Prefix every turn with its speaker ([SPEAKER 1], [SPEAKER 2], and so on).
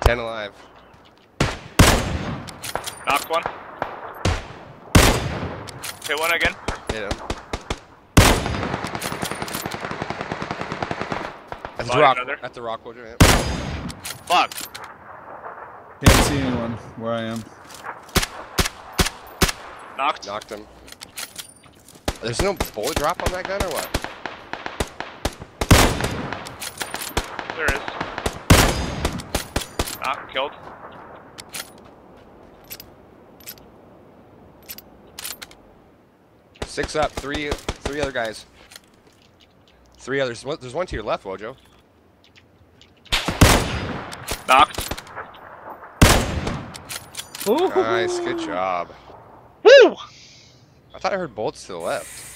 [SPEAKER 1] 10 alive.
[SPEAKER 2] Knocked one. Hit one again.
[SPEAKER 1] Hit him. At the
[SPEAKER 2] Body
[SPEAKER 1] rock.
[SPEAKER 2] another.
[SPEAKER 1] At the rock, Wojo. Yeah.
[SPEAKER 2] Fuck.
[SPEAKER 3] Can't see anyone where I am.
[SPEAKER 2] Knocked.
[SPEAKER 1] Knocked him. There's no bullet drop on that gun or what?
[SPEAKER 2] There is. Knocked. Killed.
[SPEAKER 1] Six up. Three other guys. Three others. There's one to your left, Wojo.
[SPEAKER 2] Knocked.
[SPEAKER 1] Nice. Good job.
[SPEAKER 2] Woo!
[SPEAKER 1] I thought I heard bullets to the left.